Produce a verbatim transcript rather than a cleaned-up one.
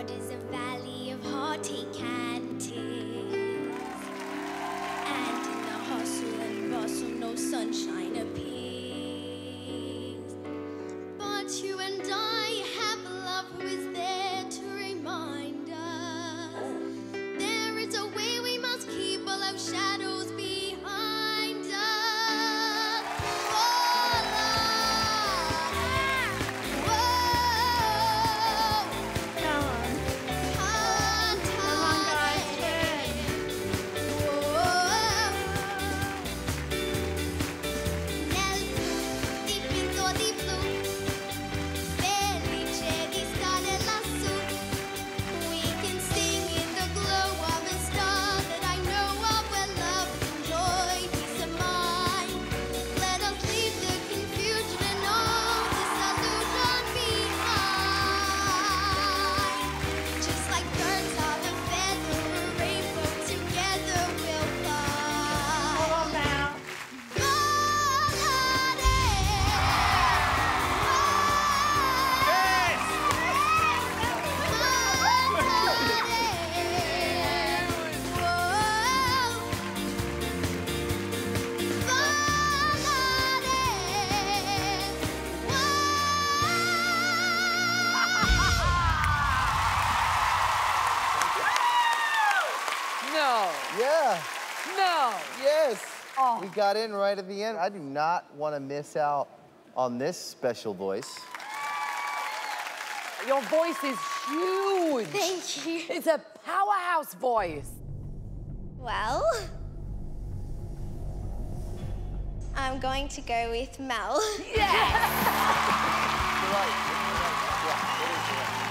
world is a valley of heartache and tears. And in the hustle and bustle, no sunshine appears. But you and I have a love who is there to remind us there is a way we must keep all of shadows behind us. No. Yeah. No. Yes. Oh. We got in right at the end. I do not want to miss out on this special voice. Your voice is huge. Thank you. It's a powerhouse voice. Well, I'm going to go with Mel. Yes! You're right. You're right. Yeah, it is, yeah.